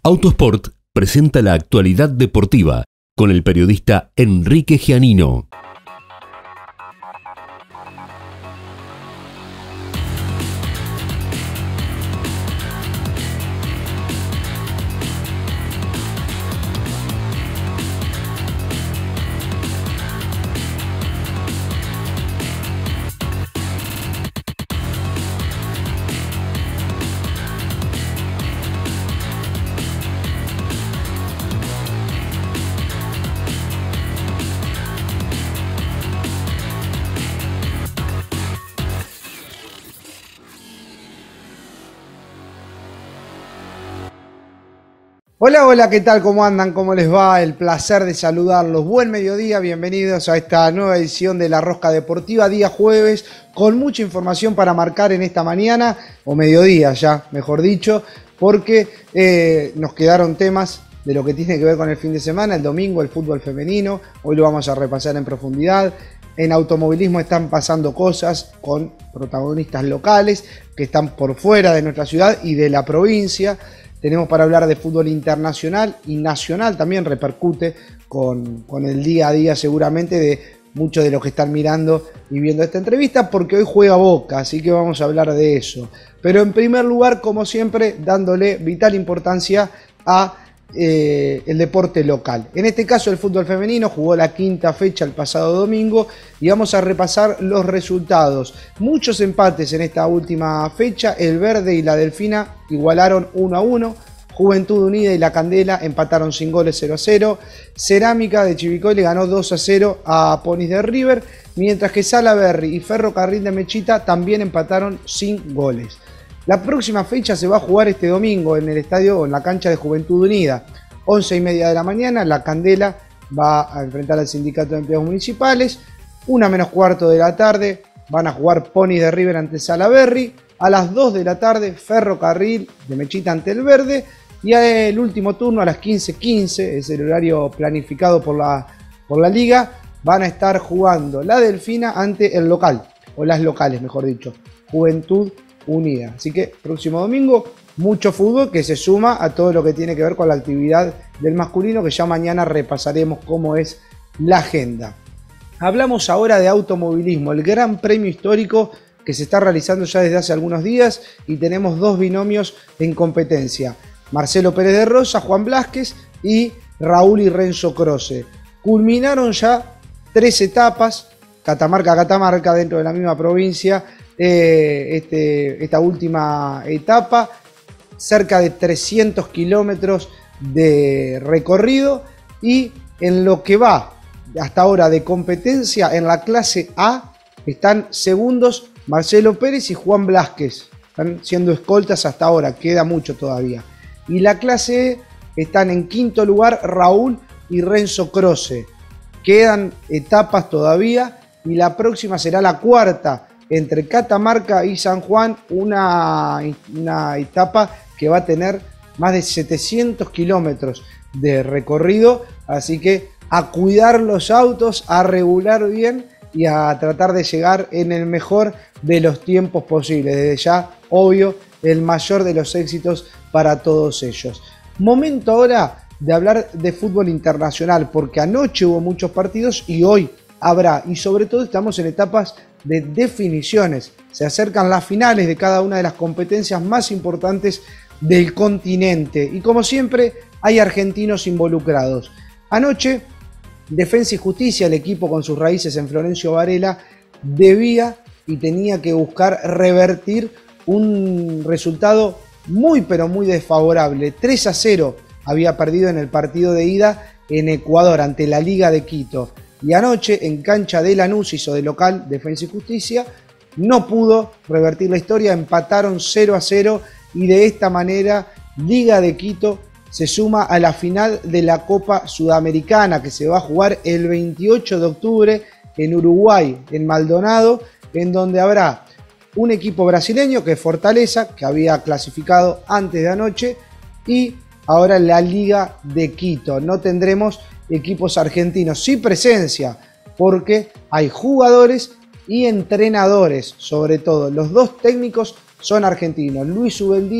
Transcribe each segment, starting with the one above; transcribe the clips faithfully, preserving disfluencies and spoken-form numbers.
Autosport presenta la actualidad deportiva con el periodista Enrique Giannino. Hola, hola, ¿qué tal? ¿Cómo andan? ¿Cómo les va? El placer de saludarlos. Buen mediodía, bienvenidos a esta nueva edición de La Rosca Deportiva, día jueves, con mucha información para marcar en esta mañana, o mediodía ya, mejor dicho, porque eh, nos quedaron temas de lo que tiene que ver con el fin de semana, el domingo, el fútbol femenino, hoy lo vamos a repasar en profundidad. En automovilismo están pasando cosas con protagonistas locales que están por fuera de nuestra ciudad y de la provincia. Tenemos para hablar de fútbol internacional y nacional, también repercute con, con el día a día seguramente de muchos de los que están mirando y viendo esta entrevista, porque hoy juega Boca, así que vamos a hablar de eso. Pero en primer lugar, como siempre, dándole vital importancia a eh, el deporte local. En este caso el fútbol femenino jugó la quinta fecha el pasado domingo y vamos a repasar los resultados. Muchos empates en esta última fecha, el Verde y la Delfina igualaron uno a uno, Juventud Unida y la Candela empataron sin goles cero a cero, Cerámica de Chivicoy le ganó dos a cero a Ponis de River, mientras que Salaberry y Ferrocarril de Mechita también empataron sin goles. La próxima fecha se va a jugar este domingo en el estadio o en la cancha de Juventud Unida. once y media de la mañana, la Candela va a enfrentar al Sindicato de Empleados Municipales. Una menos cuarto de la tarde van a jugar Ponis de River ante Salaberry. A las dos de la tarde, Ferrocarril de Mechita ante el Verde. Y el último turno a las quince quince, es el horario planificado por la, por la liga, van a estar jugando la Delfina ante el local, o las locales mejor dicho, Juventud Unida. Así que próximo domingo mucho fútbol que se suma a todo lo que tiene que ver con la actividad del masculino, que ya mañana repasaremos cómo es la agenda. Hablamos ahora de automovilismo, el gran premio histórico que se está realizando ya desde hace algunos días y tenemos dos binomios en competencia: Marcelo Pérez de Rosa, Juan Blázquez y Raúl y Renzo Croce. Culminaron ya tres etapas, Catamarca a Catamarca, dentro de la misma provincia. Eh, este, esta última etapa, cerca de trescientos kilómetros de recorrido, y en lo que va hasta ahora de competencia en la clase A están segundos Marcelo Pérez y Juan Blázquez, están siendo escoltas hasta ahora, queda mucho todavía, y la clase E están en quinto lugar Raúl y Renzo Croce, quedan etapas todavía y la próxima será la cuarta entre Catamarca y San Juan, una, una etapa que va a tener más de setecientos kilómetros de recorrido, así que a cuidar los autos, a regular bien y a tratar de llegar en el mejor de los tiempos posibles. Desde ya, obvio, el mayor de los éxitos para todos ellos. Momento ahora de hablar de fútbol internacional, porque anoche hubo muchos partidos y hoy habrá, y sobre todo estamos en etapas de definiciones. Se acercan las finales de cada una de las competencias más importantes del continente y como siempre hay argentinos involucrados. Anoche Defensa y Justicia, el equipo con sus raíces en Florencio Varela, debía y tenía que buscar revertir un resultado muy pero muy desfavorable. tres a cero había perdido en el partido de ida en Ecuador ante la Liga de Quito. Y anoche en cancha de Lanús hizo de local Defensa y Justicia, no pudo revertir la historia, empataron cero a cero y de esta manera Liga de Quito se suma a la final de la Copa Sudamericana que se va a jugar el veintiocho de octubre en Uruguay, en Maldonado, en donde habrá un equipo brasileño que es Fortaleza, que había clasificado antes de anoche, y ahora la Liga de Quito. No tendremos equipos argentinos, sí presencia, porque hay jugadores y entrenadores, sobre todo. Los dos técnicos son argentinos. Luis Ubeldía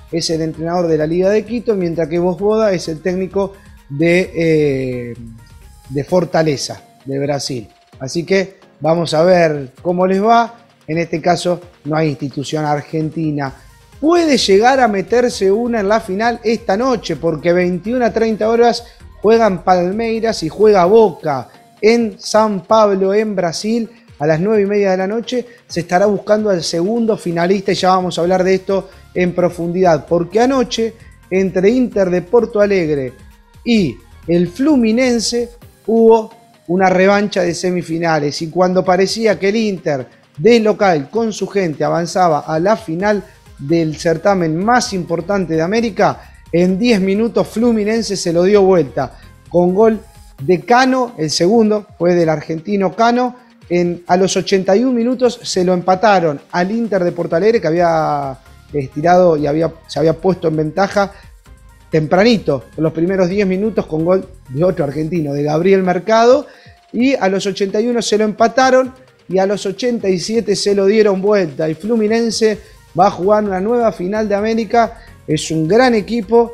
es el entrenador de la Liga de Quito, mientras que Vojvoda es el técnico de, eh, de Fortaleza, de Brasil. Así que vamos a ver cómo les va. En este caso no hay institución argentina. Puede llegar a meterse una en la final esta noche, porque veintiuna a treinta horas juegan Palmeiras y juega Boca en San Pablo, en Brasil. A las nueve y media de la noche se estará buscando al segundo finalista y ya vamos a hablar de esto en profundidad, porque anoche entre Inter de Porto Alegre y el Fluminense hubo una revancha de semifinales, y cuando parecía que el Inter de local con su gente avanzaba a la final del certamen más importante de América, en diez minutos Fluminense se lo dio vuelta con gol de Cano. El segundo fue del argentino Cano. En, a los ochenta y un minutos se lo empataron al Inter de Porto Alegre, que había estirado y había, se había puesto en ventaja tempranito, en los primeros diez minutos, con gol de otro argentino, de Gabriel Mercado. Y a los ochenta y uno se lo empataron y a los ochenta y siete se lo dieron vuelta. Y Fluminense va a jugar una nueva final de América. Es un gran equipo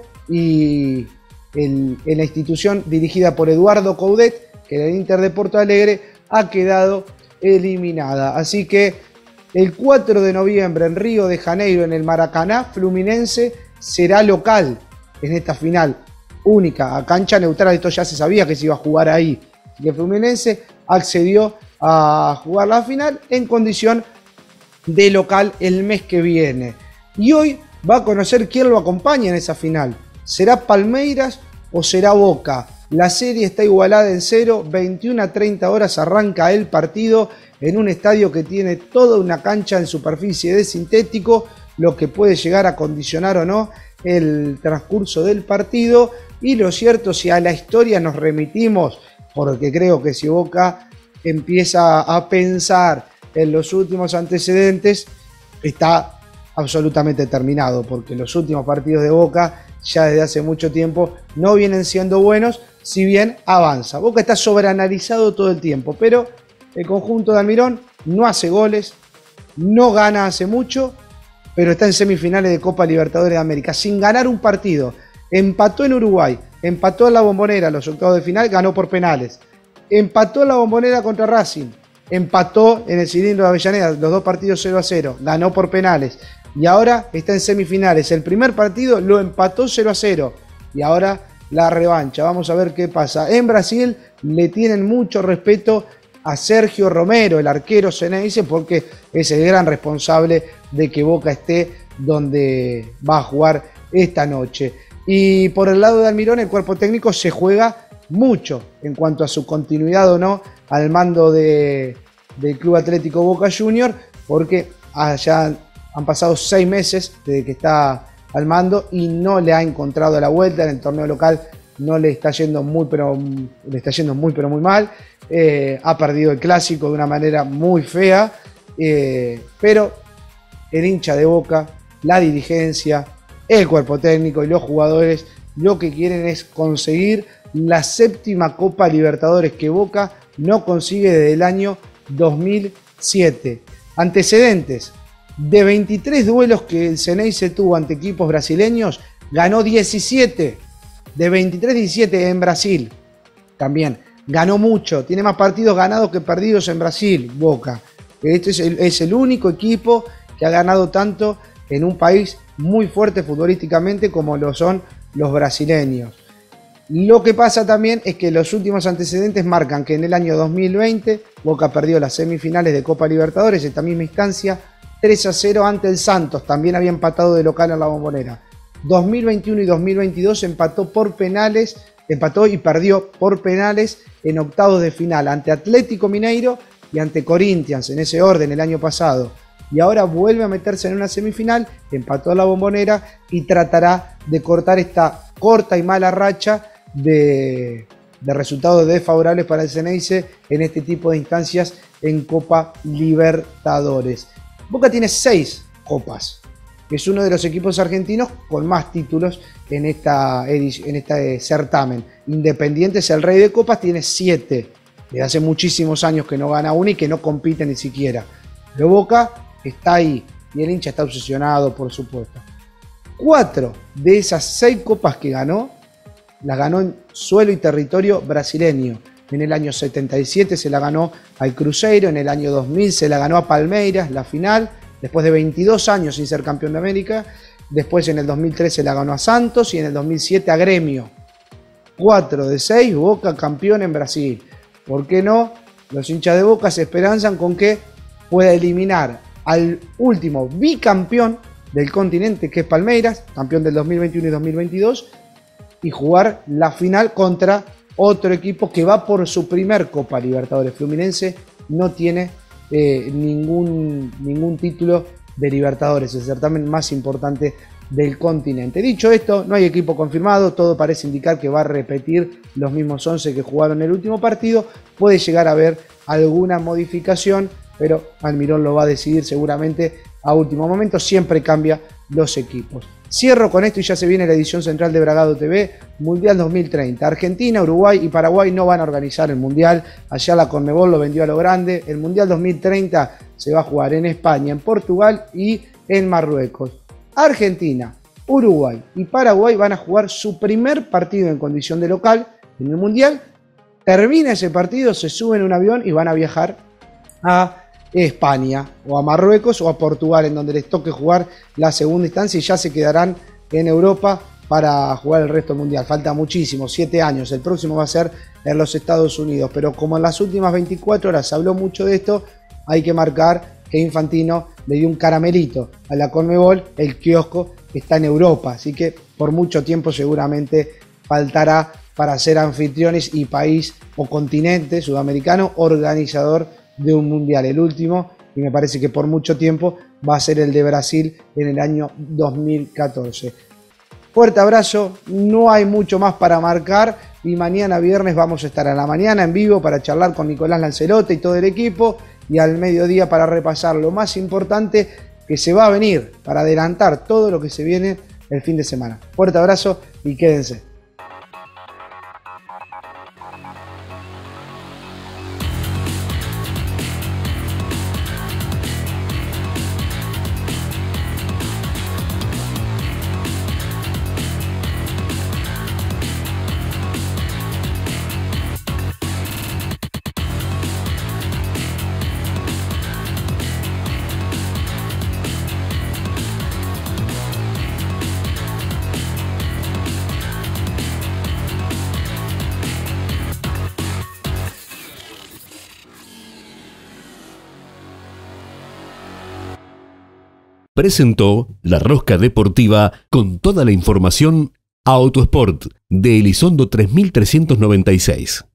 y el, en la institución dirigida por Eduardo Coudet, que era el Inter de Porto Alegre, ha quedado eliminada. Así que el cuatro de noviembre en Río de Janeiro, en el Maracaná, Fluminense será local en esta final única, a cancha neutral. Esto ya se sabía que se iba a jugar ahí. Y el Fluminense accedió a jugar la final en condición de local el mes que viene. Y hoy va a conocer quién lo acompaña en esa final. ¿Será Palmeiras o será Boca? La serie está igualada en cero, veintiuna a treinta horas arranca el partido en un estadio que tiene toda una cancha en superficie de sintético, lo que puede llegar a condicionar o no el transcurso del partido. Y lo cierto, si a la historia nos remitimos, porque creo que si Boca empieza a pensar en los últimos antecedentes, está absolutamente terminado, porque los últimos partidos de Boca ya desde hace mucho tiempo no vienen siendo buenos, si bien avanza. Boca está sobreanalizado todo el tiempo, pero el conjunto de Almirón no hace goles, no gana hace mucho, pero está en semifinales de Copa Libertadores de América, sin ganar un partido. Empató en Uruguay, empató en la Bombonera los octavos de final, ganó por penales. Empató en la Bombonera contra Racing, empató en el Cilindro de Avellaneda, los dos partidos cero a cero, ganó por penales. Y ahora está en semifinales. El primer partido lo empató cero a cero. Y ahora la revancha. Vamos a ver qué pasa. En Brasil le tienen mucho respeto a Sergio Romero, el arquero Xeneize, porque es el gran responsable de que Boca esté donde va a jugar esta noche. Y por el lado de Almirón, el cuerpo técnico se juega mucho en cuanto a su continuidad o no al mando de, del Club Atlético Boca Juniors, porque allá han pasado seis meses desde que está al mando y no le ha encontrado la vuelta. En el torneo local no le está yendo muy, pero, le está yendo muy, pero muy mal. Eh, ha perdido el clásico de una manera muy fea. Eh, pero el hincha de Boca, la dirigencia, el cuerpo técnico y los jugadores lo que quieren es conseguir la séptima Copa Libertadores que Boca no consigue desde el año dos mil siete. Antecedentes: de veintitrés duelos que el Xeneize tuvo ante equipos brasileños, ganó diecisiete. De veintitrés, diecisiete en Brasil. También ganó mucho. Tiene más partidos ganados que perdidos en Brasil, Boca. Este es el, es el único equipo que ha ganado tanto en un país muy fuerte futbolísticamente como lo son los brasileños. Lo que pasa también es que los últimos antecedentes marcan que en el año dos mil veinte Boca perdió las semifinales de Copa Libertadores, esta misma instancia, tres a cero ante el Santos. También había empatado de local en la Bombonera. dos mil veintiuno y dos mil veintidós empató por penales, empató y perdió por penales en octavos de final ante Atlético Mineiro y ante Corinthians, en ese orden el año pasado. Y ahora vuelve a meterse en una semifinal, empató a la Bombonera y tratará de cortar esta corta y mala racha de, de resultados desfavorables para el Xeneize en este tipo de instancias en Copa Libertadores. Boca tiene seis copas, que es uno de los equipos argentinos con más títulos en, esta edición, en este certamen. Independiente es el rey de copas, tiene siete. Desde hace muchísimos años que no gana una y que no compite ni siquiera. Pero Boca está ahí y el hincha está obsesionado, por supuesto. Cuatro de esas seis copas que ganó, las ganó en suelo y territorio brasileño. En el año setenta y siete se la ganó al Cruzeiro, en el año dos mil se la ganó a Palmeiras, la final, después de veintidós años sin ser campeón de América. Después en el dos mil tres se la ganó a Santos y en el dos mil siete a Gremio. cuatro de seis, Boca campeón en Brasil. ¿Por qué no? Los hinchas de Boca se esperanzan con que pueda eliminar al último bicampeón del continente, que es Palmeiras, campeón del dos mil veintiuno y dos mil veintidós, y jugar la final contra otro equipo que va por su primer Copa Libertadores. Fluminense no tiene eh, ningún, ningún título de Libertadores, el certamen más importante del continente. Dicho esto, no hay equipo confirmado, todo parece indicar que va a repetir los mismos once que jugaron el último partido. Puede llegar a haber alguna modificación, pero Almirón lo va a decidir seguramente a último momento, siempre cambia los equipos. Cierro con esto y ya se viene la edición central de Bragado T V, Mundial dos mil treinta. Argentina, Uruguay y Paraguay no van a organizar el Mundial, allá la Conmebol lo vendió a lo grande. El Mundial dos mil treinta se va a jugar en España, en Portugal y en Marruecos. Argentina, Uruguay y Paraguay van a jugar su primer partido en condición de local en el Mundial. Termina ese partido, se suben en un avión y van a viajar a España o a Marruecos o a Portugal, en donde les toque jugar la segunda instancia, y ya se quedarán en Europa para jugar el resto del Mundial. Falta muchísimo, siete años. El próximo va a ser en los Estados Unidos, pero como en las últimas veinticuatro horas se habló mucho de esto, hay que marcar que Infantino le dio un caramelito a la Conmebol, el kiosco está en Europa, así que por mucho tiempo seguramente faltará para ser anfitriones y país o continente sudamericano organizador de un mundial. El último, y me parece que por mucho tiempo, va a ser el de Brasil en el año dos mil catorce. Fuerte abrazo, no hay mucho más para marcar y mañana viernes vamos a estar a la mañana en vivo para charlar con Nicolás Lancelotti y todo el equipo, y al mediodía para repasar lo más importante que se va a venir, para adelantar todo lo que se viene el fin de semana. Fuerte abrazo y quédense. Presentó La Rosca Deportiva con toda la información Autosport de Elizondo tres mil trescientos noventa y seis.